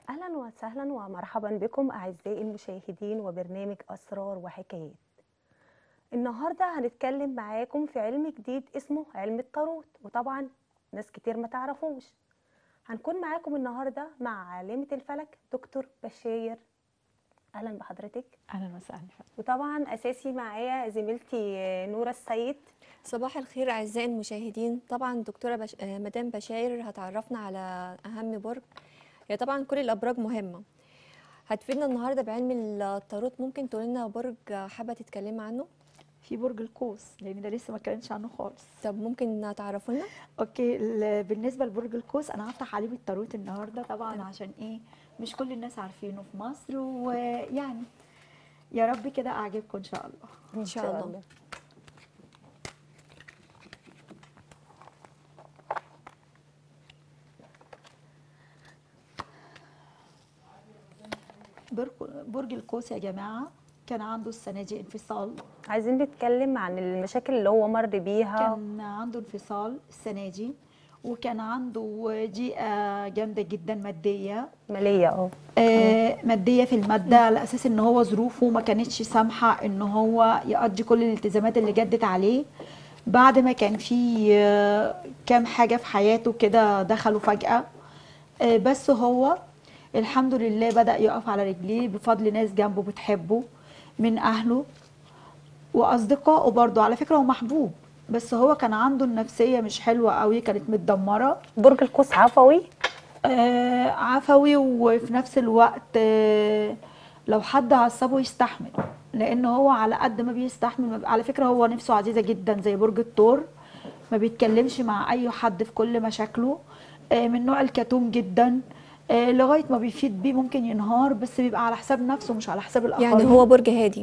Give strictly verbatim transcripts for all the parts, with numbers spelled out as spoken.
أهلا وسهلا ومرحبا بكم أعزائي المشاهدين وبرنامج أسرار وحكايات. النهاردة هنتكلم معاكم في علم جديد اسمه علم الطاروت، وطبعا ناس كتير ما تعرفوش. هنكون معاكم النهاردة مع عالمة الفلك دكتور بشاير. أهلا بحضرتك. اهلا وسهلا. وطبعا أساسي معايا زميلتي نورة السيد. صباح الخير أعزائي المشاهدين. طبعا دكتورة بش... آه، مدام بشاير هتعرفنا على أهم برج. هي طبعا كل الأبراج مهمة، هتفيدنا النهاردة بعلم الطاروت. ممكن تقول لنا برج حابة تتكلمي عنه؟ في برج القوس، لان ده لسه ما اتكلمتش عنه خالص. طب ممكن تعرفوا لنا؟ اوكي، ال- بالنسبه لبرج القوس انا هفتح عليه بالتاروت النهارده طبعا، تمام. عشان ايه؟ مش كل الناس عارفينه في مصر، ويعني يا رب كده اعجبكم ان شاء الله. إن شاء الله. برج برج القوس يا جماعه كان عنده السنه دي انفصال. عايزين نتكلم عن المشاكل اللي هو مر بيها. كان عنده انفصال السنه دي، وكان عنده ضيقه جامده جدا ماديه. مالية اه آه، ماديه في الماده، على اساس ان هو ظروفه ما كانتش سامحه ان هو يقضي كل الالتزامات اللي جدت عليه، بعد ما كان في آه، كام حاجه في حياته كده دخلوا فجاه. آه، بس هو الحمد لله بدأ يقف على رجليه بفضل ناس جنبه بتحبه من اهله واصدقائه. برضه على فكره هو محبوب، بس هو كان عنده النفسيه مش حلوه قوي، كانت متدمره. برج القوس عفوي. آه عفوي، وفي نفس الوقت آه لو حد عصبه يستحمل، لان هو على قد ما بيستحمل ما بي- على فكره هو نفسه عزيزه جدا زي برج الثور، ما بيتكلمش مع اي حد في كل مشاكله. آه من نوع الكتوم جدا. آه لغايه ما بيفيد بيه ممكن ينهار، بس بيبقى على حساب نفسه مش على حساب يعني الاخرين. هو برج هادي.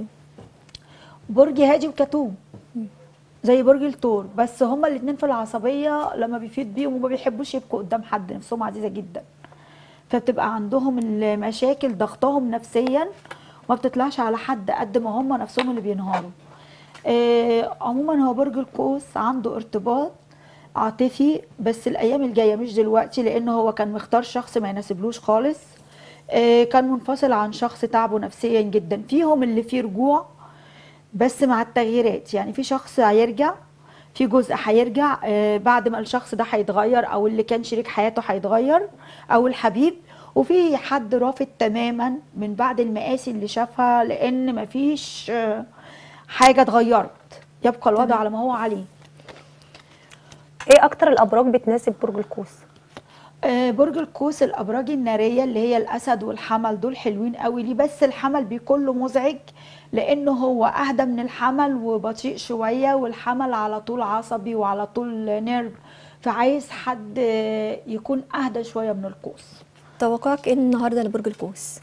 برج هادي وكتوم زي برج الثور، بس هما الاثنين في العصبيه لما بيفيد بيهم وما بيحبوش يبقوا قدام حد، نفسهم عزيزه جدا، فبتبقى عندهم المشاكل ضغطهم نفسيا وما بتطلعش على حد قد ما هم نفسهم اللي بينهاروا. آه عموما هو برج القوس عنده ارتباط عاطفي، بس الايام الجايه مش دلوقتي، لان هو كان مختار شخص ما يناسبلوش خالص. آه كان منفصل عن شخص تعبه نفسيا جدا، فيهم اللي فيه رجوع بس مع التغييرات. يعني في شخص هيرجع، في جزء هيرجع آه، بعد ما الشخص ده هيتغير، او اللي كان شريك حياته هيتغير، او الحبيب. وفي حد رافض تماما من بعد المآسي اللي شافها، لان مفيش آه، حاجه اتغيرت، يبقى الوضع تمام. على ما هو عليه. ايه اكتر الابراج بتناسب برج القوس؟ آه، برج القوس الابراج الناريه اللي هي الاسد والحمل دول حلوين قوي ليه، بس الحمل بيكون له مزعج، لانه هو اهدى من الحمل وبطيء شويه، والحمل على طول عصبي وعلى طول نيرف، فعايز حد آه، يكون اهدى شويه من القوس. توقعك ايه النهاردة لبرج القوس؟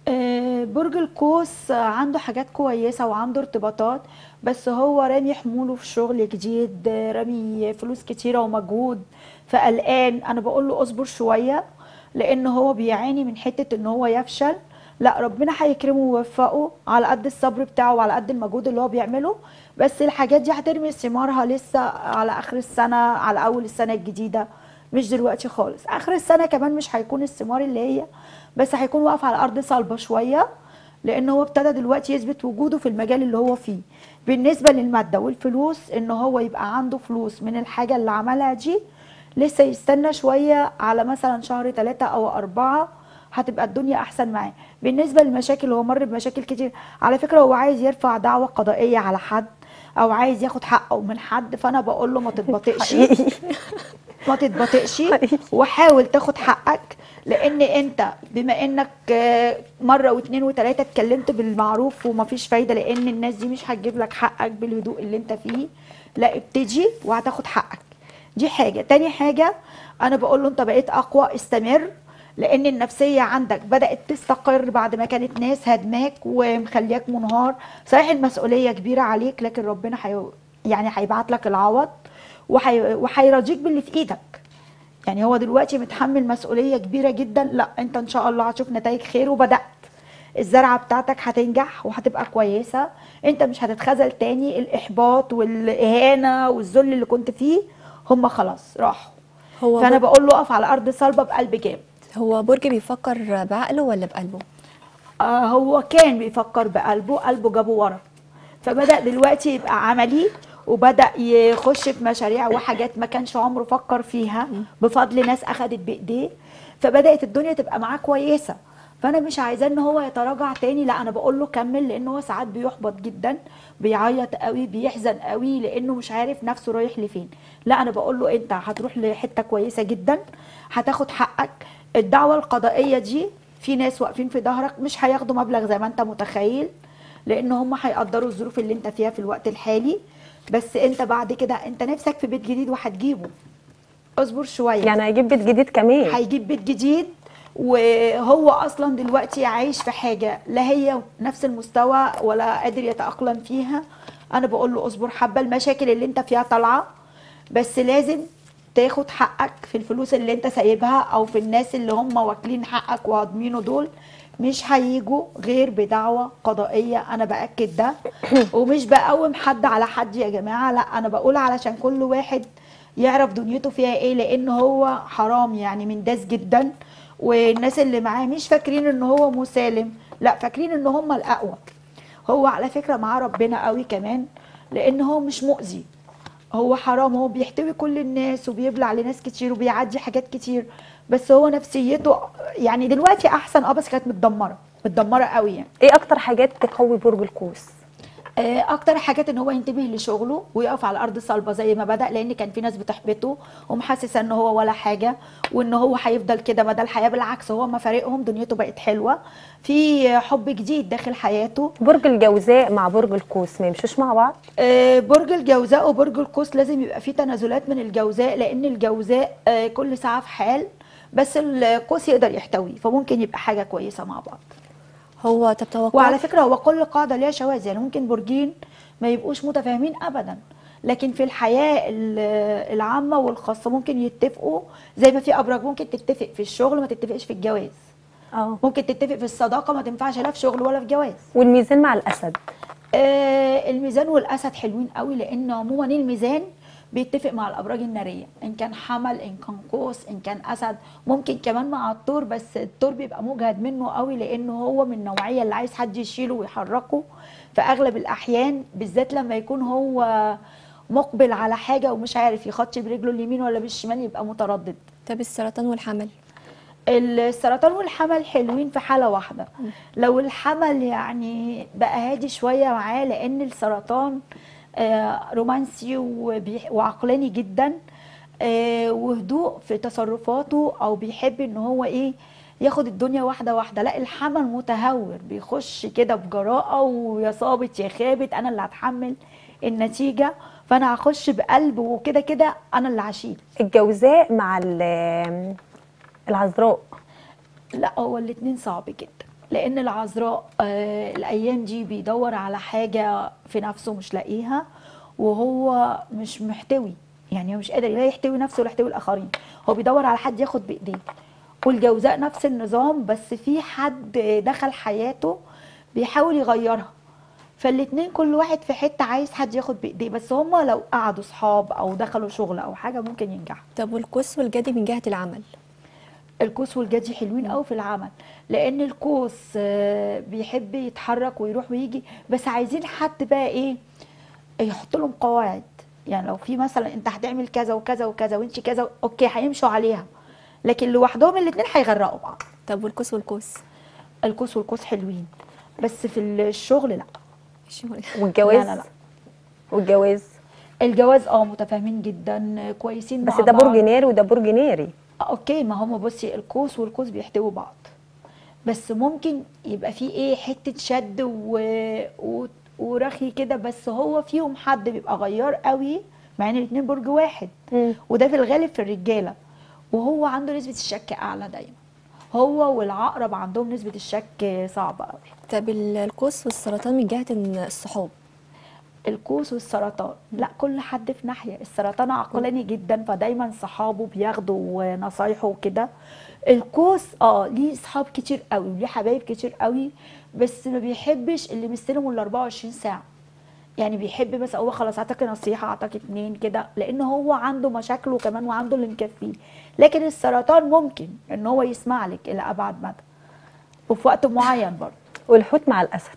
آه، برج القوس آه، عنده حاجات كويسة وعنده ارتباطات، بس هو رامي حموله في شغل جديد، آه، رامي فلوس كتيرة ومجهود، فقلقان. انا بقول له اصبر شوية، لان هو بيعاني من حتة ان هو يفشل. لا، ربنا هيكرمه ويوفقه على قد الصبر بتاعه وعلى قد المجهود اللي هو بيعمله، بس الحاجات دي هترمي ثمارها لسه على اخر السنة، على اول السنة الجديدة، مش دلوقتي خالص. اخر السنة كمان مش هيكون الثمار اللي هي، بس هيكون واقف على ارض صلبه شويه، لان هو ابتدى دلوقتي يثبت وجوده في المجال اللي هو فيه. بالنسبه للماده والفلوس، ان هو يبقى عنده فلوس من الحاجه اللي عملها دي، لسه يستنى شويه على مثلا شهر ثلاثة او أربعة، هتبقى الدنيا احسن معاه. بالنسبه للمشاكل، هو مر بمشاكل كتير على فكره، هو عايز يرفع دعوه قضائيه على حد، او عايز ياخد حقه من حد، فانا بقول له ما تتبطئش، حقيقي. ما تتبطئش، حقيقي. وحاول تاخد حقك. لان انت بما انك آه، مره واثنين وثلاثه اتكلمت بالمعروف ومفيش فايده، لان الناس دي مش هتجيب لك حقك بالهدوء اللي انت فيه، لا ابتدي وهتاخد حقك. دي حاجه. تاني حاجه، انا بقول له انت بقيت اقوى، استمر، لان النفسيه عندك بدات تستقر بعد ما كانت ناس هدماك ومخلياك منهار. صحيح المسؤوليه كبيره عليك، لكن ربنا حي... يعني هيبعت لك العوض، وحي... وهيرضيك باللي في ايدك. يعني هو دلوقتي متحمل مسؤولية كبيرة جدا، لا انت ان شاء الله هتشوف نتائج خير، وبدأت الزرعة بتاعتك هتنجح وهتبقى كويسة. انت مش هتتخذل تاني، الاحباط والاهانة والذل اللي كنت فيه هم خلاص راحوا. هو فانا برج بقول له اقف على ارض صلبة بقلب جامد. هو برج بيفكر بعقله ولا بقلبه؟ آه هو كان بيفكر بقلبه، قلبه جابه ورا، فبدأ دلوقتي يبقى عملي، وبدأ يخش في مشاريع وحاجات ما كانش عمره فكر فيها بفضل ناس أخدت بإيديه، فبدأت الدنيا تبقى معاه كويسة. فأنا مش عايزاه إن هو يتراجع تاني، لا أنا بقول له كمل، لأن هو ساعات بيحبط جدا، بيعيط قوي، بيحزن قوي، لأنه مش عارف نفسه رايح لفين. لا أنا بقول له أنت هتروح لحتة كويسة جدا، هتاخد حقك. الدعوة القضائية دي في ناس واقفين في ظهرك، مش هياخدوا مبلغ زي ما أنت متخيل، لان هم هيقدروا الظروف اللي انت فيها في الوقت الحالي، بس انت بعد كده انت نفسك في بيت جديد وهتجيبه، اصبر شويه. يعني هيجيب بيت جديد كمان؟ هيجيب بيت جديد، وهو اصلا دلوقتي عايش في حاجه لا هي نفس المستوى ولا قادر يتاقلم فيها. انا بقول له اصبر حبه، المشاكل اللي انت فيها طالعه، بس لازم تاخد حقك في الفلوس اللي انت سايبها، او في الناس اللي هم واكلين حقك وهاضمينه، دول مش هيجوا غير بدعوة قضائية، انا باكد ده. ومش بقوم حد على حد يا جماعة، لا انا بقول علشان كل واحد يعرف دنيته فيها ايه، لان هو حرام يعني من داس جدا، والناس اللي معاه مش فاكرين ان هو مسالم، لا فاكرين ان هم الاقوى. هو على فكرة معاه ربنا قوي كمان، لان هو مش مؤذي، هو حرام، هو بيحتوي كل الناس وبيبلع لناس كتير وبيعدي حاجات كتير، بس هو نفسيته يعني دلوقتي احسن، اه بس كانت متدمره متدمره قوي يعني. ايه اكتر حاجات تقوي برج القوس؟ آه، اكتر حاجات ان هو ينتبه لشغله ويقف على الارض صلبه زي ما بدا، لان كان في ناس بتحبطه ومحسسه ان هو ولا حاجه، وان هو هيفضل كده مدى الحياه، بالعكس هو ما فارقهم، دنيته بقت حلوه، في حب جديد داخل حياته. برج الجوزاء مع برج القوس ما يمشوش مع بعض؟ آه، برج الجوزاء وبرج القوس لازم يبقى فيه تنازلات من الجوزاء، لان الجوزاء آه، كل ساعه في حال، بس القوس يقدر يحتوي، فممكن يبقى حاجه كويسه مع بعض. هو طب توقعات. وعلى فكره هو كل قاعده ليها شواذ، يعني ممكن برجين ما يبقوش متفاهمين ابدا، لكن في الحياه ال- العامه والخاصه ممكن يتفقوا، زي ما في ابراج ممكن تتفق في الشغل ما تتفقش في الجواز، اه. ممكن تتفق في الصداقه ما تنفعش لا في شغل ولا في جواز. والميزان مع الاسد؟ آه الميزان والاسد حلوين قوي، لان عموما الميزان بيتفق مع الابراج الناريه، ان كان حمل ان كان قوس ان كان اسد، ممكن كمان مع الثور، بس الثور بيبقى مجهد منه قوي، لانه هو من النوعيه اللي عايز حد يشيله ويحركه في اغلب الاحيان، بالذات لما يكون هو مقبل على حاجه ومش عارف يخطي برجله اليمين ولا بالشمال، يبقى متردد. طب السرطان والحمل؟ السرطان والحمل حلوين في حالة واحدة، لو الحمل يعني بقى هادي شوية معاه، لأن السرطان آه، رومانسي وبيح- وعقلاني جدا، آه، وهدوء في تصرفاته، أو بيحب إن هو إيه ياخد الدنيا واحدة واحدة. لا الحمل متهور، بيخش كده بجراءة، ويا صابت يا خابت أنا اللي هتحمل النتيجة، فأنا هخش بقلب، وكده كده أنا اللي هشيل. الجوزاء مع ال- العذراء؟ لا هو الاتنين صعب جدا، لان العذراء آه الايام دي بيدور على حاجه في نفسه مش لاقيها، وهو مش محتوي، يعني هو مش قادر لا يحتوي نفسه ولا يحتوي الاخرين، هو بيدور على حد ياخد بايديه. والجوزاء نفس النظام، بس في حد دخل حياته بيحاول يغيرها، فالاتنين كل واحد في حته عايز حد ياخد بايديه، بس هما لو قعدوا صحاب او دخلوا شغل او حاجه ممكن ينجحوا. طب والقوس والجدي من جهة العمل؟ القوس والجدي حلوين قوي في العمل، لان القوس آه، بيحب يتحرك ويروح ويجي، بس عايزين حد بقى ايه يحط لهم قواعد، يعني لو في مثلا انت هتعمل كذا وكذا وكذا وانت كذا اوكي هيمشوا عليها، لكن لوحدهم الاثنين هيغرقوا بعض. طب والقوس والقوس؟ القوس والقوس حلوين، بس في الشغل لا. الشغل. والجواز؟ لا لا لا. والجواز؟ الجواز اه متفاهمين جدا كويسين بس مع ده برج بعض. ناري وده برج ناري. آه، اوكي ما هم بصي القوس والقوس بيحتووا بعض، بس ممكن يبقى فيه ايه حته شد و... و... ورخي كده، بس هو فيهم حد بيبقى غيار قوي، مع ان الاتنين برج واحد، مم. وده في الغالب في الرجاله، وهو عنده نسبه الشك اعلى دايما، هو والعقرب عندهم نسبه الشك صعبه قوي. طب ال- القوس والسرطان من جهة إن الصحاب؟ القوس والسرطان لا كل حد في ناحيه، السرطان عقلاني جدا فدايما صحابه بياخدوا نصايحه وكده، القوس اه ليه صحاب كتير قوي وليه حبايب كتير قوي، بس ما بيحبش اللي مستلمه ال أربعة وعشرين ساعه، يعني بيحب بس هو خلاص اعطاك نصيحه، اعطاك اتنين كده، لان هو عنده مشاكله كمان وعنده اللي مكفيه. لكن السرطان ممكن ان هو يسمع لك الى ابعد مدى وفي وقت معين برضه. والحوت مع الاسد؟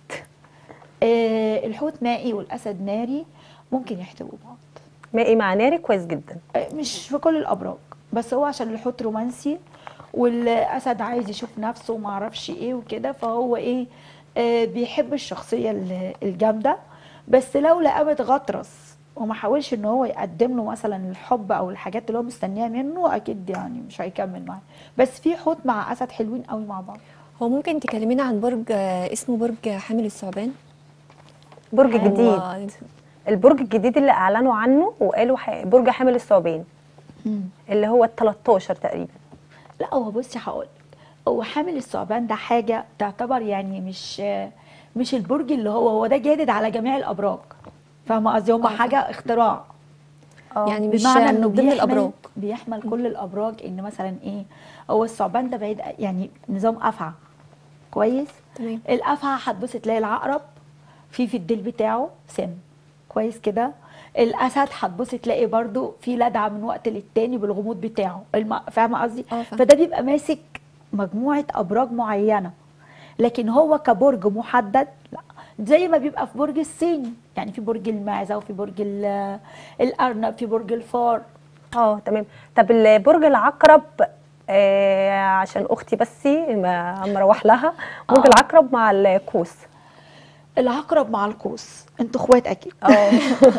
آه الحوت مائي والاسد ناري، ممكن يحتووا بعض. مائي مع ناري كويس جدا. آه مش في كل الابراج، بس هو عشان الحوت رومانسي والاسد عايز يشوف نفسه وما اعرفش ايه وكده، فهو ايه آه بيحب الشخصيه ال- الجامده. بس لو لقاه متغطرس وما حاولش ان هو يقدم له مثلا الحب او الحاجات اللي هو مستنيها منه، اكيد يعني مش هيكمل معاه. بس في حوت مع اسد حلوين قوي مع بعض. هو ممكن تكلمينا عن برج آه، اسمه برج حامل الثعبان؟ برج حلو. جديد، هو البرج الجديد اللي اعلنوا عنه وقالوا ح- برج حامل الثعبان، مم. اللي هو ال تلتاشر تقريبا. لا هو بصي هقول، هو حامل الثعبان ده حاجه تعتبر يعني مش مش البرج اللي هو هو ده جادد على جميع الابراج، فاهمه قصدي؟ هما اه فاهمة. حاجه اختراع. اه يعني مش بمعنى انه من ضمن بيحمل الابراج. بيحمل كل الابراج، ان مثلا ايه، هو الثعبان ده بعيد يعني نظام افعى كويس. تمام. الافعى هتبص تلاقي العقرب في في الديل بتاعه سم كويس كده. الاسد هتبص تلاقي برضو في لدعه من وقت للتاني بالغموض بتاعه، الم... فاهمه قصدي؟ اه فاهمة. فده بيبقى ماسك مجموعه ابراج معينه، لكن هو كبرج محدد لا. زي ما بيبقى في برج الصيني، يعني في برج المعزه وفي برج ال- الارنب، في برج الفار. اه تمام. طب ال- برج العقرب، آه عشان اختي بس ما مروح لها، برج اه العقرب مع القوس. العقرب مع القوس انتوا اخوات اكيد. اه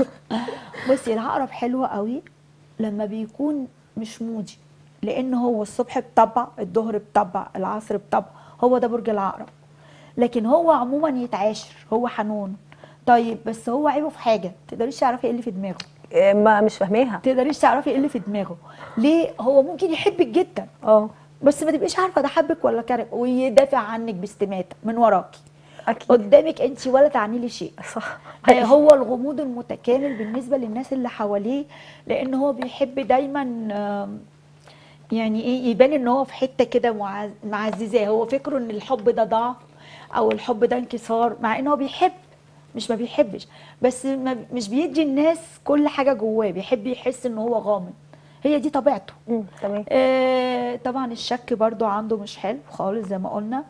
بصي العقرب حلوة قوي لما بيكون مش مودي، لان هو الصبح بطبع، الظهر بطبع، العصر بطبع، هو ده برج العقرب. لكن هو عموما يتعاشر، هو حنون طيب، بس هو عيبه في حاجه تقدريش تعرفي ايه اللي في دماغه. آه، ما مش فاهماها. تقدريش تعرفي ايه اللي في دماغه ليه. هو ممكن يحبك جدا اه بس ما تبقيش عارفه ده حبك ولا كرهك، ويدافع عنك باستماته من وراكي، اكيد قدامك انت ولا تعني لي شيء. صح. آه، هو الغموض المتكامل بالنسبه للناس اللي حواليه، لان هو بيحب دايما آم، يعني ايه يبان ان هو في حته كده معز- معززاه. هو فكره ان الحب ده ضعف او الحب ده انكسار، مع ان هو بيحب مش ما بيحبش، بس ما مش بيدي الناس كل حاجه جواه، بيحب يحس ان هو غامض، هي دي طبيعته. مم، تمام. آه طبعا الشك برضو عنده مش حلو خالص زي ما قلنا.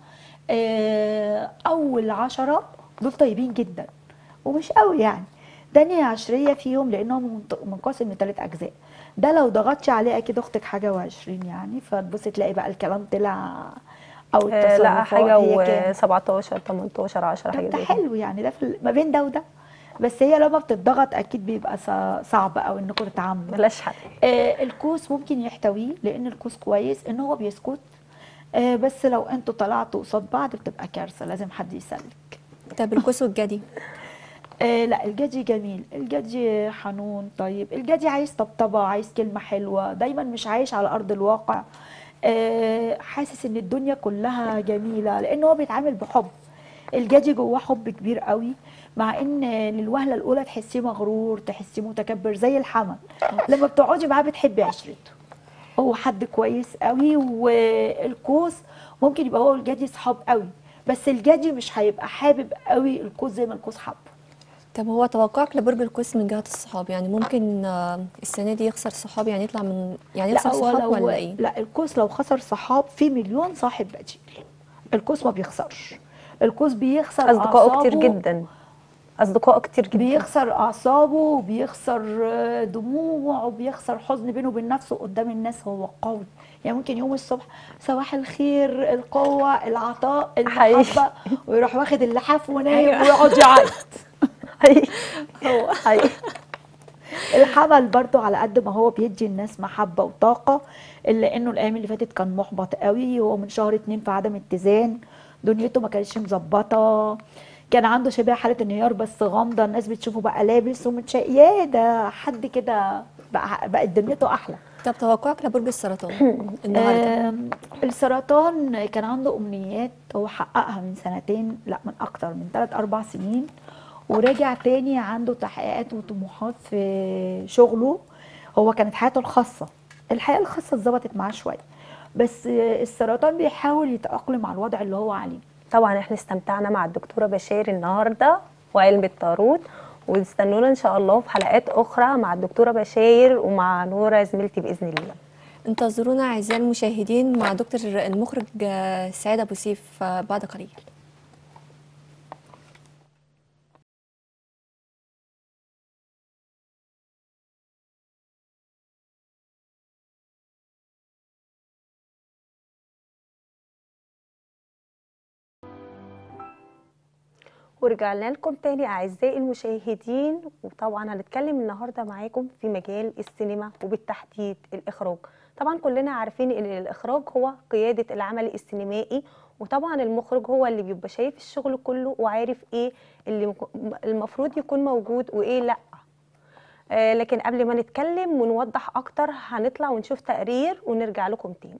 آه اول عشرة دول طيبين جدا ومش قوي يعني. تاني عشرية فيهم لانهم منت- منقسم لثلاث اجزاء، ده لو ضغطش عليه اكيد اختك حاجة وعشرين يعني، فتبصي تلاقي بقى الكلام طلع او آه لا، حاجه التصرفات هي كام. و17 تمنتاشر عشرة، طب حاجه ده زي كده. حلو يعني، ده في ال- ما بين ده وده. بس هي لما بتضغط اكيد بيبقى صع- صعب او انكم تتعاملوا. ملهاش حل. آه الكوس ممكن يحتويه، لان الكوس كويس ان هو بيسكت. آه بس لو انتوا طلعتوا قصاد بعض بتبقى كارثه، لازم حد يسلك. طب القوس والجدي؟ آه لا الجدي جميل، الجدي حنون طيب، الجدي عايز طبطبه، عايز كلمه حلوه، دايما مش عايش على ارض الواقع. آه حاسس ان الدنيا كلها جميله لان هو بيتعامل بحب. الجدي جواه حب كبير قوي، مع ان للوهله الاولى تحسيه مغرور، تحسيه متكبر زي الحمل. لما بتقعدي معاه بتحبي عشرته، هو حد كويس قوي. والقوس ممكن يبقى هو والجدي صحاب قوي، بس الجدي مش هيبقى حابب قوي القوس زي ما القوس حبه. طب هو توقعك لبرج القوس من جهة الصحاب، يعني ممكن آه، السنة دي يخسر صحاب، يعني يطلع من يعني لا يخسر هو صحاب لو ولا ايه؟ لا القوس لو خسر صحاب في مليون صاحب بديل. القوس ما بيخسرش، القوس بيخسر اصدقائه كتير اعصابه، جدا، اصدقائه كتير جدا. بيخسر اعصابه وبيخسر آه، دموعه وبيخسر حزن بينه وبين نفسه قدام الناس. هو قوي يعني، ممكن يوم الصبح صباح الخير، القوه، العطاء، حقيقي. المحبه، ويروح واخد اللحاف ونايم ايوه. ويقعد يعيط. حقيقي. هو حقيقي. الحمل برضو على قد ما هو بيدي الناس محبه وطاقه، الا انه الايام اللي فاتت كان محبط قوي، هو من شهر اتنين في عدم اتزان، دنيته ما كانتش مظبطه، كان عنده شبه حاله انهيار بس غامضه، الناس بتشوفه بقى لابس ومتشيك، يا ده حد كده بقى بقت دنيته احلى. طب توقعك لبرج السرطان النهارده؟ آم، السرطان كان عنده امنيات هو حققها من سنتين، لا من اكتر من ثلاث اربع سنين، ورجع تاني عنده تحقيقات وطموحات في شغله. هو كانت حياته الخاصه، الحياه الخاصه اتظبطت معاه شويه، بس السرطان بيحاول يتاقلم على الوضع اللي هو عليه. طبعا احنا استمتعنا مع الدكتوره بشاير النهارده وعلم الطاروت، واستنونا ان شاء الله في حلقات اخرى مع الدكتوره بشاير ومع نوره زميلتي باذن الله. انتظرونا اعزائي المشاهدين مع دكتور المخرج آه، سعيد ابو سيف آه، بعد قليل. ورجعنا لكم تاني اعزائي المشاهدين، وطبعا هنتكلم النهارده معاكم في مجال السينما وبالتحديد الاخراج. طبعا كلنا عارفين ان الاخراج هو قياده العمل السينمائي، وطبعا المخرج هو اللي بيبقى شايف الشغل كله وعارف ايه اللي مك- المفروض يكون موجود وايه لا. آه لكن قبل ما نتكلم ونوضح اكتر هنطلع ونشوف تقرير ونرجع لكم تاني.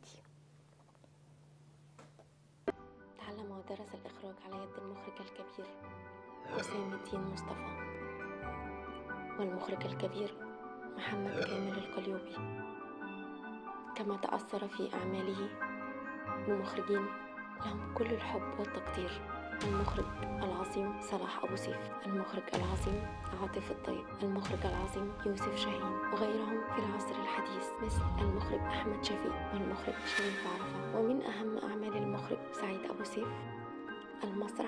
تعلم ودرس الإخراج على يد المخرج الكبير حسام الدين مصطفى، والمخرج الكبير محمد كامل القليوبي، كما تأثر في أعماله بمخرجين لهم كل الحب والتقدير: المخرج العظيم صلاح أبو سيف، المخرج العظيم عاطف الطيب، المخرج العظيم يوسف شاهين، وغيرهم في العصر الحديث مثل المخرج أحمد شفيق والمخرج شريف عرفة. ومن أهم أعمال المخرج سعيد أبو سيف المسرح.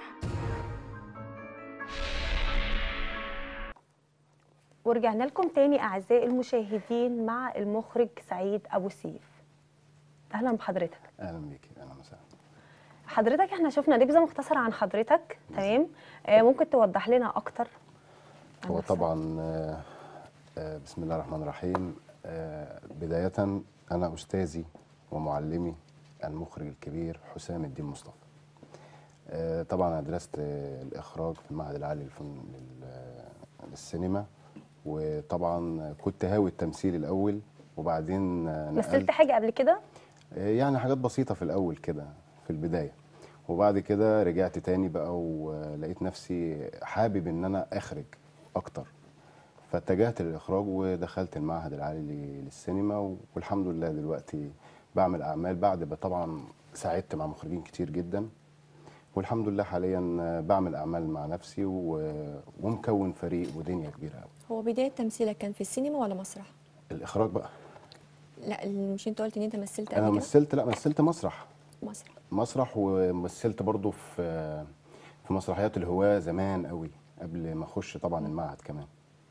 ورجعنا لكم تاني اعزائي المشاهدين مع المخرج سعيد ابو سيف. اهلا بحضرتك. اهلا بيكي، اهلا وسهلا. حضرتك احنا شفنا نبذه مختصره عن حضرتك، تمام؟ آه ممكن توضح لنا اكتر عن هو نفسك؟ طبعا آه، آه، بسم الله الرحمن الرحيم. آه، بداية أنا أستاذي ومعلمي المخرج الكبير حسام الدين مصطفى. آه، طبعا أنا درست آه، الإخراج في المعهد العالي للفن لل- آه، للسينما، وطبعا كنت هاوي التمثيل الأول، وبعدين آه، مثلت نقلت حاجه قبل كده؟ آه، يعني حاجات بسيطة في الأول كده في البداية، وبعد كده رجعت تاني بقى ولقيت نفسي حابب إن أنا أخرج أكتر، فاتجهت للإخراج ودخلت المعهد العالي ل- للسينما، والحمد لله دلوقتي بعمل أعمال بعد ما طبعا ساعدت مع مخرجين كتير جدا، والحمد لله حاليا بعمل أعمال مع نفسي و- ومكون فريق ودنيا كبيرة أوي. هو بدايه تمثيلك كان في السينما ولا مسرح؟ الإخراج بقى، لا ال- مش انت قلت ان انت مثلت أنا قبل كده؟ مثلت، لا مثلت مسرح مسرح. مسرح ومثلت برضو في في مسرحيات الهواة زمان قوي قبل ما اخش طبعا المعهد كمان.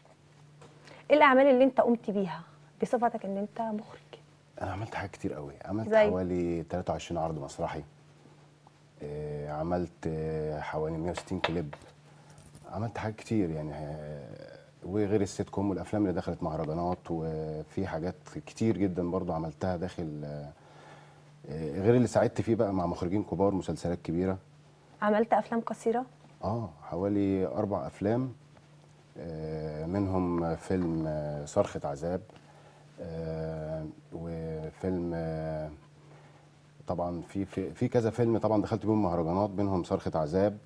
ايه الاعمال اللي انت قمت بيها بصفتك ان انت مخرج؟ انا عملت حاجات كتير قوي، عملت زي؟ حوالي تلاتة وعشرين عرض مسرحي، آه، عملت آه، حوالي مية وستين كليب، عملت حاجات كتير يعني، آه، وغير السيت كوم والافلام اللي دخلت مهرجانات، وفي حاجات كتير جدا برضو عملتها داخل، آه، آه، غير اللي ساعدت فيه بقى مع مخرجين كبار، مسلسلات كبيره. عملت افلام قصيره؟ اه حوالي اربع افلام، آه، منهم فيلم آه، صرخة عذاب، آه، وفيلم آه، طبعا في في في كذا فيلم طبعا دخلت بيهم مهرجانات، منهم صرخة عذاب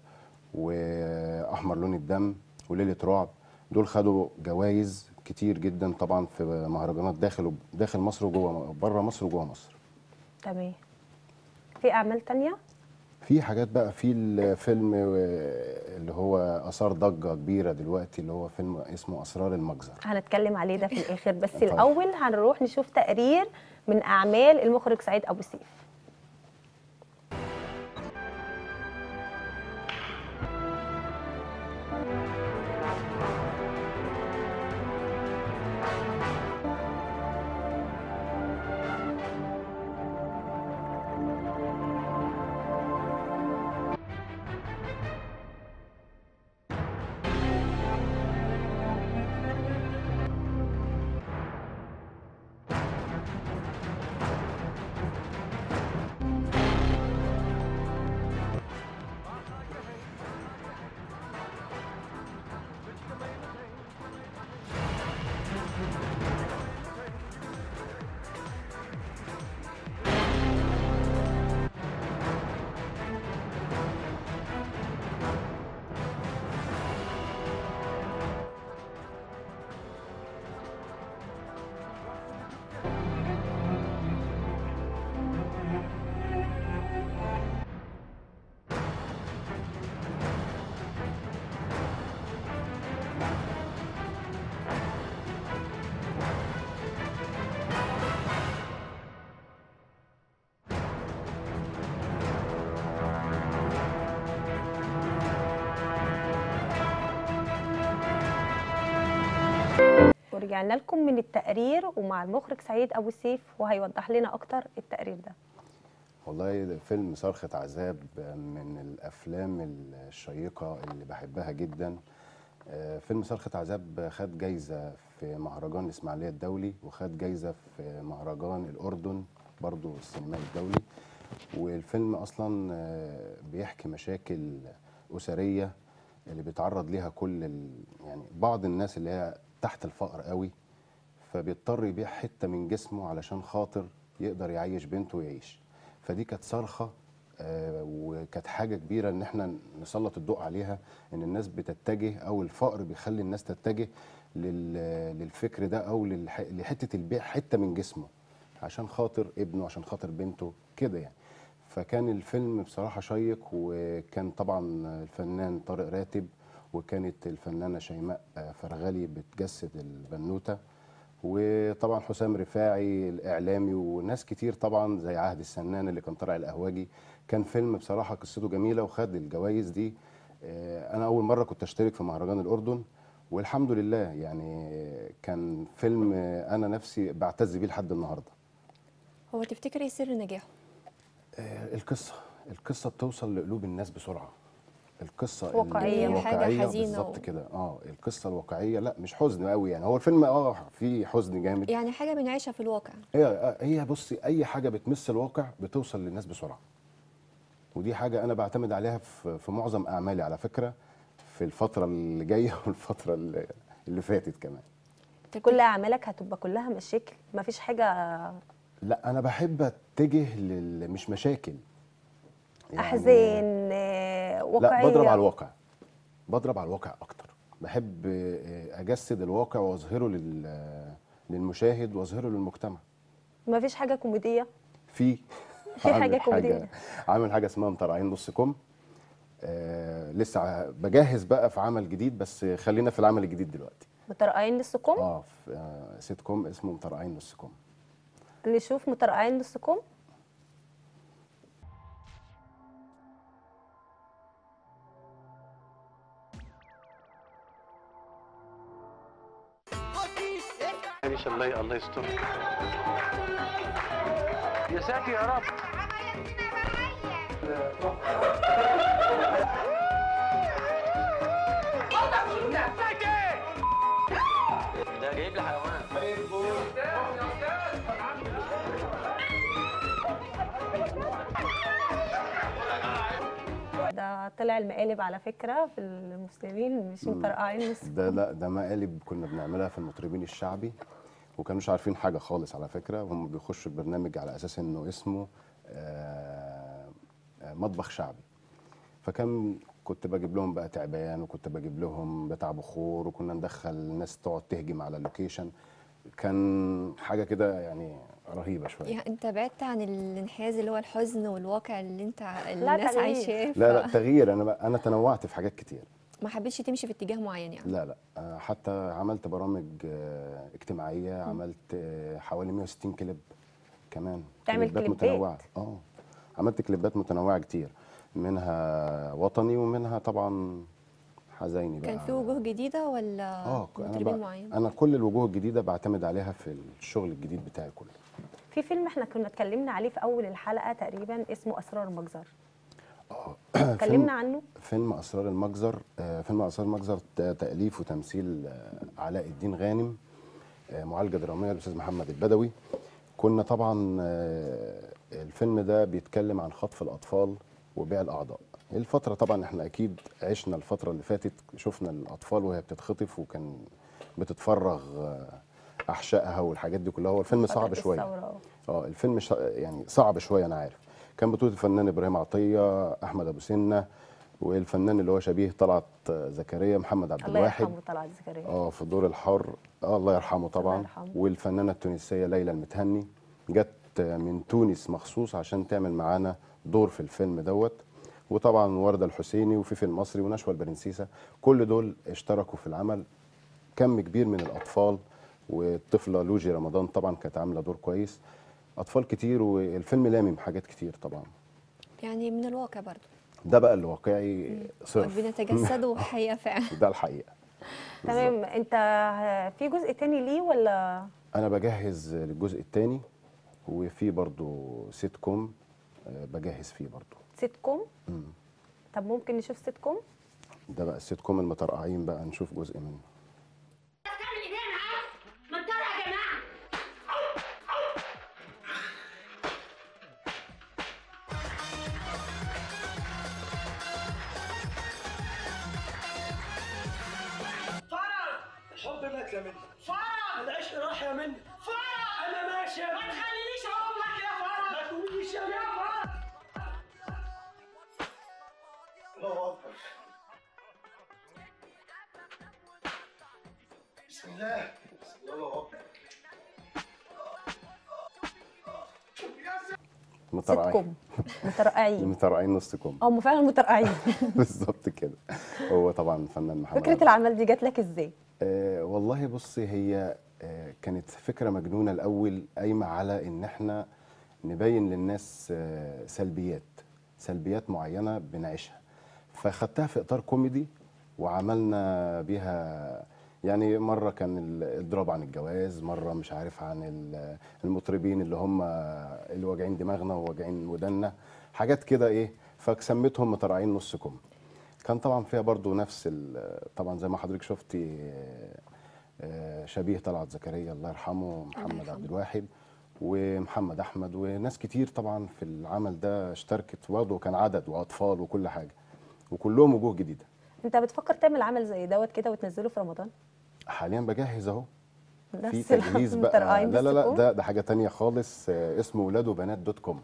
واحمر لون الدم وليلة رعب. دول خدوا جوائز كتير جدا طبعا في مهرجانات داخل داخل مصر وجوه بره مصر وجوه مصر. تمام. في اعمال تانية؟ في حاجات بقى، في الفيلم آه، اللي هو اثار ضجة كبيرة دلوقتي، اللي هو فيلم اسمه اسرار المجزر. هنتكلم عليه ده في الاخر، بس طيب. الاول هنروح نشوف تقرير من اعمال المخرج سعيد ابو سيف. رجعنا لكم من التقرير ومع المخرج سعيد ابو سيف وهيوضح لنا اكتر التقرير ده. والله ده فيلم صرخة عذاب من الافلام الشيقة اللي بحبها جدا. آه، فيلم صرخة عذاب خد جايزة في مهرجان الاسماعيلية الدولي، وخد جايزة في مهرجان الاردن برضو السينمائي الدولي. والفيلم اصلا آه، بيحكي مشاكل اسرية اللي بيتعرض ليها كل ال... يعني بعض الناس اللي هي تحت الفقر قوي، فبيضطر يبيع حته من جسمه علشان خاطر يقدر يعيش بنته ويعيش. فدي كانت صرخه آه وكانت حاجه كبيره ان احنا نسلط الضوء عليها، ان الناس بتتجه او الفقر بيخلي الناس تتجه لل... للفكر ده او للح... لحته البيع حته من جسمه عشان خاطر ابنه عشان خاطر بنته كده يعني. فكان الفيلم بصراحة شيق، وكان طبعا الفنان طارق راتب وكانت الفنانة شيماء فرغلي بتجسد البنوتة، وطبعا حسام رفاعي الإعلامي وناس كتير طبعا زي عهد السنان اللي كان طالع القهوجي. كان فيلم بصراحة قصته جميلة وخد الجوائز دي. أنا أول مرة كنت أشترك في مهرجان الأردن والحمد لله، يعني كان فيلم أنا نفسي بعتز بيه لحد النهاردة. هو تفتكر ايه سر نجاحه؟ آه، القصة القصة بتوصل لقلوب الناس بسرعة. القصة واقعية. ال- هي حاجة الواقعية حزينة بالظبط و- كده. اه القصة الواقعية، لا مش حزن قوي يعني، هو الفيلم اه فيه حزن جامد. يعني حاجة بنعيشها في الواقع. هي آه، هي بصي اي حاجة بتمس الواقع بتوصل للناس بسرعة، ودي حاجة انا بعتمد عليها في في معظم اعمالي على فكرة، في الفترة اللي جاية والفترة اللي اللي فاتت كمان. كل اعمالك هتبقى كلها مشاكل، مفيش حاجه لا انا بحب اتجه لل مش مشاكل يعني. احزان آه، لا واقعيه. بضرب على الواقع، بضرب على الواقع اكتر. بحب آه، اجسد الواقع واظهره لل- للمشاهد واظهره للمجتمع. مفيش حاجه كوميديه. في في حاجة عامل كوميدية. عامل حاجه اسمها مطرقعين نص كم. آه لسه ع- بجهز بقى في عمل جديد، بس خلينا في العمل الجديد دلوقتي. مطرقعين نص كم. اه في آه سيت كوم اسمه مطرقعين نص كم. نشوف مطرقعين نص كم. ان شاء الله الله يستر. يا ساتر يا رب. ده جايب لي حيوان. ده طلع المقالب على فكره في المسلمين مش مطرقعين نص ده كم. لا ده مقالب كنا بنعملها في المطربين الشعبي، وكانوش عارفين حاجه خالص على فكره، وهم بيخشوا البرنامج على اساس انه اسمه آه آه مطبخ شعبي. فكان كنت بجيب لهم بقى تعبان، وكنت بجيب لهم بتاع بخور، وكنا ندخل ناس تقعد تهجم على اللوكيشن. كان حاجه كده يعني رهيبه شويه. يعني انت بعدت عن الانحياز اللي هو الحزن والواقع اللي انت لا، الناس تغيير. عايشاه. لا لا ف- تغيير، انا بقى انا تنوعت في حاجات كتير. ما حبيتش تمشي في اتجاه معين يعني. لا لا آه، حتى عملت برامج آه، اجتماعيه، عملت آه، حوالي مية وستين كليب كمان. تعمل كليبات كليبات؟ متنوعه. اه عملت كليبات متنوعه كتير، منها وطني ومنها طبعا حزيني بقى. كان في وجوه جديدة ولا اه انا مطربين بقى معين؟ انا كل الوجوه الجديده بعتمد عليها في الشغل الجديد بتاعي كله. في فيلم احنا كنا اتكلمنا عليه في اول الحلقه تقريبا اسمه اسرار مجزر. فيلم- اتكلمنا عنه. فيلم اسرار المجزر. آه، فيلم اسرار المجزر ت- تاليف وتمثيل آه، علاء الدين غانم، آه، معالجه دراميه الاستاذ محمد البدوي. كنا طبعا آه، الفيلم ده بيتكلم عن خطف الاطفال وبيع الاعضاء. الفتره طبعا احنا اكيد عشنا الفتره اللي فاتت، شفنا الاطفال وهي بتتخطف وكان بتتفرغ آه، احشائها والحاجات دي كلها. هو الفيلم فترة صعب شويه. الثورة. اه الفيلم شا... يعني صعب شويه انا عارف. كان بطولة الفنان ابراهيم عطيه، احمد ابو سنه، والفنان اللي هو شبيه طلعت زكريا محمد عبد الله الواحد. يرحمه طلعت زكريا. اه في دور الحر. اه الله يرحمه طبعا. يرحمه. والفنانه التونسيه ليلى المتهني جت من تونس مخصوص عشان تعمل معانا دور في الفيلم دوت. وطبعا ورده الحسيني وفيفي المصري ونشوى البرنسيسه، كل دول اشتركوا في العمل. كم كبير من الاطفال، والطفله لوجي رمضان طبعا كانت عامله دور كويس. اطفال كتير، والفيلم لامم حاجات كتير طبعا. يعني من الواقع برضو. ده بقى اللي واقعي صرف. بنتجسده حقيقة فعلا. ده الحقيقه. تمام. انت في جزء تاني ليه ولا؟ انا بجهز للجزء الثاني، وفي برضو سيت كوم آه، بجهز فيه برضو. سيت كوم؟ مم. طب ممكن نشوف سيت كوم؟ ده بقى السيت كوم المطرقعين بقى، نشوف جزء منه. الحب مات يا مني. فرح العشق راح يا مني. فرح انا ماشي يا مني. ما تخلينيش اقول لك يا فرح. ما تقوليش يا فرح. الله اكبر. بسم الله. بسم الله اكبر. سيت مطرقعين. كوم مترقعين. مطرقعين نص كوم. هم فعلا مترقعين. بالظبط كده. هو طبعا فنان محمد فكره العمل دي جات لك ازاي؟ آه والله بصي، هي آه كانت فكرة مجنونة الأول، قايمة على إن إحنا نبين للناس آه سلبيات سلبيات معينة بنعيشها، فخدتها في إطار كوميدي وعملنا بيها. يعني مرة كان الإضراب عن الجواز، مرة مش عارف عن ال- المطربين اللي هم اللي واجعين دماغنا وواجعين ودنا، حاجات كده إيه، فسميتهم مطرقعين نص كم. كان طبعا فيها برضو نفس ال- طبعا زي ما حضرتك شفتي آه، آه، شبيه طلعت زكريا الله يرحمه، محمد يرحمه. عبد الواحد ومحمد احمد وناس كتير طبعا في العمل ده اشتركت برضه، كان عدد واطفال وكل حاجه، وكلهم وجوه جديده. انت بتفكر تعمل عمل زي دوت كده وتنزله في رمضان؟ حاليا بجهز اهو، في نفس تجهيز بقى. المترقعين لا لا لا، بالسكون؟ ده ده حاجه تانية خالص، آه، اسمه ولاد وبنات دوت كوم.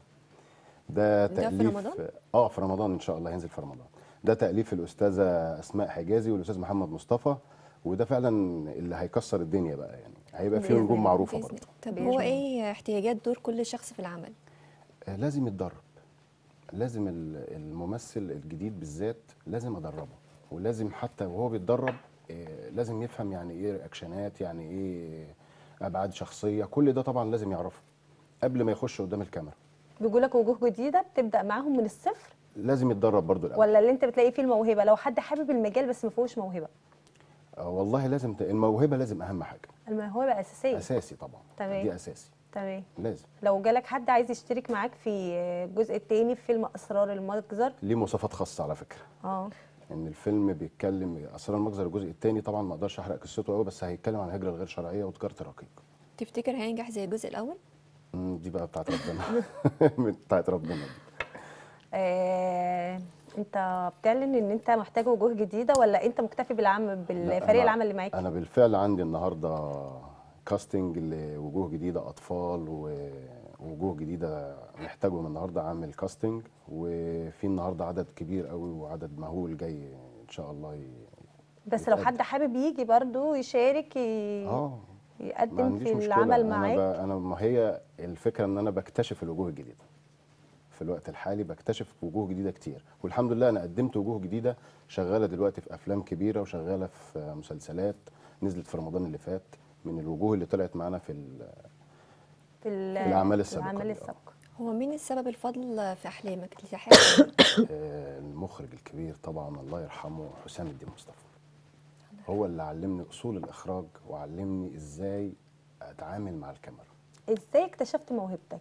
ده ده في تأليف رمضان؟ اه في رمضان ان شاء الله، هينزل في رمضان. ده تأليف الأستاذة أسماء حجازي والأستاذ محمد مصطفى، وده فعلا اللي هيكسر الدنيا بقى، يعني هيبقى فيه بإذن نجوم الله، معروفة بإذن برضه. طب بإذن هو الله. ايه احتياجات دور كل شخص في العمل؟ آه، لازم يتدرب. لازم ال- الممثل الجديد بالذات لازم أدربه، ولازم حتى وهو بيتدرب آه، لازم يفهم يعني ايه رياكشنات، يعني ايه أبعاد شخصية، كل ده طبعا لازم يعرفه قبل ما يخش قدام الكاميرا. بيجولك وجوه جديده بتبدا معاهم من الصفر، لازم يتدرب برضه الأول. ولا اللي انت بتلاقي فيه الموهبه لو حد حابب المجال بس ما فيهوش موهبه؟ آه، والله لازم ت... الموهبة لازم أهم حاجة. الموهبه اساسيه. أساسي طبعا. تمام. دي أساسي. تمام. لازم. لو جالك حد عايز يشترك معاك في الجزء التاني في فيلم اسرار المجزر؟ ليه مواصفات خاصة على فكرة. اه ان الفيلم بيتكلم اسرار المجزر الجزء الثاني، طبعا ما اقدرش احرق قصته قوي، بس هيتكلم عن الهجره الغير شرعيه وتجاره الرقيق. تفتكر هينجح زي الجزء الاول؟ مم، دي بقى بتاعت ربنا. بتاعت ربنا دي. آه، انت بتعلن ان انت محتاج وجوه جديده ولا انت مكتفي بالعمل لا، بالفريق أنا- العمل اللي معاك؟ انا بالفعل عندي النهارده كاستنج لوجوه جديده، اطفال ووجوه جديده محتاجهم النهارده، عامل كاستنج، وفي النهارده عدد كبير قوي وعدد مهول جاي ان شاء الله ي... بس لو يتقدم. حد حابب يجي برضو يشارك ي... اه ما يقدم عنديش في مشكله. العمل انا معاك؟ ب... انا ما هي الفكره ان انا بكتشف الوجوه الجديده في الوقت الحالي، بكتشف وجوه جديده كتير، والحمد لله انا قدمت وجوه جديده شغاله دلوقتي في افلام كبيره وشغاله في مسلسلات نزلت في رمضان اللي فات، من الوجوه اللي طلعت معانا في ال- في, ال- في الأعمال السابقة الأعمال دي، آه. السابقة. هو مين السبب الفضل في احلامك لتحقيق أحلامك؟ آه، المخرج الكبير طبعا الله يرحمه حسام الدين مصطفى، هو اللي علمني اصول الاخراج وعلمني ازاي اتعامل مع الكاميرا. ازاي اكتشفت موهبتك؟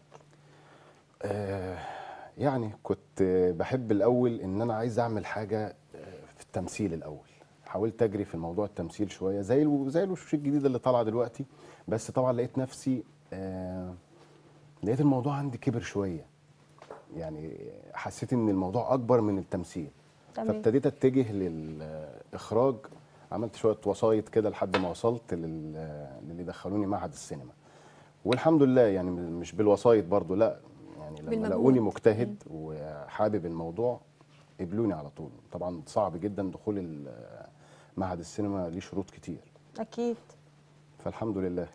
آه، يعني كنت بحب الاول ان انا عايز اعمل حاجه آه، في التمثيل الاول، حاولت اجري في الموضوع التمثيل شويه زي الو- زي الوشوش الجديده اللي طالعه دلوقتي، بس طبعا لقيت نفسي آه، لقيت الموضوع عندي كبر شويه، يعني حسيت ان الموضوع اكبر من التمثيل، تمام. فابتديت اتجه للاخراج، عملت شويه وسايط كده لحد ما وصلت لل- للي دخلوني معهد السينما، والحمد لله يعني مش بالوسايط برضو، لا يعني لما بالمجهود. لقوني مجتهد وحابب الموضوع قبلوني على طول. طبعا صعب جدا دخول ال- معهد السينما، ليه شروط كتير، اكيد. فالحمد لله.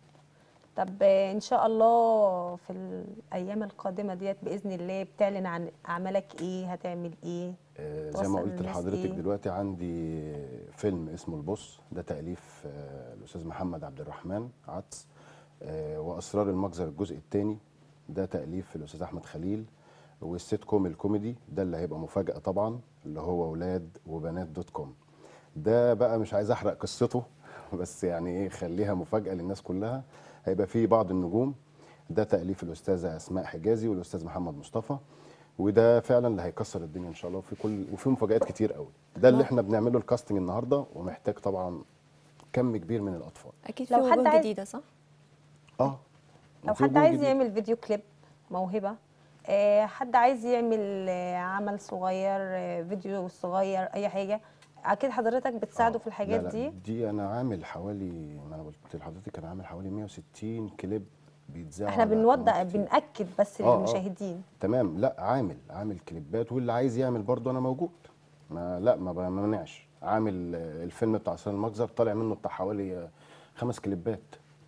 طب آه، ان شاء الله في الايام القادمه ديت باذن الله بتعلن عن اعمالك ايه، هتعمل ايه؟ آه، زي توصل ما قلت للناس لحضرتك إيه؟ دلوقتي عندي فيلم اسمه البص، ده تأليف آه، الأستاذ محمد عبد الرحمن عدس، آه، وأسرار المجزر الجزء الثاني ده تأليف الأستاذ أحمد خليل، والسيت كوم الكوميدي ده اللي هيبقى مفاجأة طبعا اللي هو ولاد وبنات دوت كوم. ده بقى مش عايز احرق قصته بس يعني ايه خليها مفاجاه للناس كلها. هيبقى فيه بعض النجوم، ده تاليف الاستاذه اسماء حجازي والاستاذ محمد مصطفى، وده فعلا اللي هيكسر الدنيا ان شاء الله، وفي كل وفي مفاجآت كتير قوي. ده اللي احنا بنعمله الكاستنج النهارده، ومحتاج طبعا كم كبير من الاطفال. اكيد في لو حد وجوه عايز- جديده صح؟ اه لو وفي حد وجوه عايز جديدة. يعمل فيديو كليب موهبة، آه، حد عايز يعمل آه، عمل صغير، آه، فيديو صغير، اي حاجة، اكيد حضرتك بتساعده آه، في الحاجات لا لا دي. دي انا عامل حوالي، ما انا قلت لحضرتك انا عامل حوالي مية وستين كليب بيتذاعوا احنا على بنوضح قنوات كتير. بنأكد بس آه، آه. للمشاهدين. تمام، لا عامل عامل كليبات، واللي عايز يعمل برضه انا موجود. ما لا ما بمنعش. عامل آه، الفيلم بتاع سنة المجزر طالع منه بتاع حوالي آه، خمس كليبات.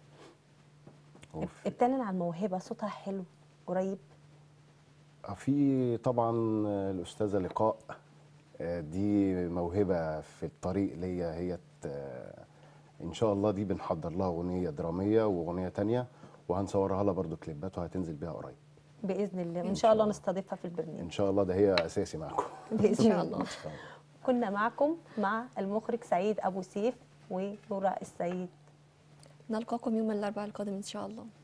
وفي ابتعلن عن موهبة صوتها حلو قريب. آه، في طبعا آه، الاستاذه لقاء، آه، دي موهبه في الطريق ليا، هي آه، ان شاء الله دي بنحضر لها اغنيه دراميه واغنيه تانية، وهنصورها لها برضو كليبات وهتنزل بيها قريب. بإذن الله، وإن إن شاء شاء الله الله. نستضيفها في البرنامج. ان شاء الله ده هي اساسي معاكم. بإذن شاء الله. الله. كنا معكم مع المخرج سعيد أبو سيف ونورا السيد. نلقاكم يوم الاربعاء القادم ان شاء الله.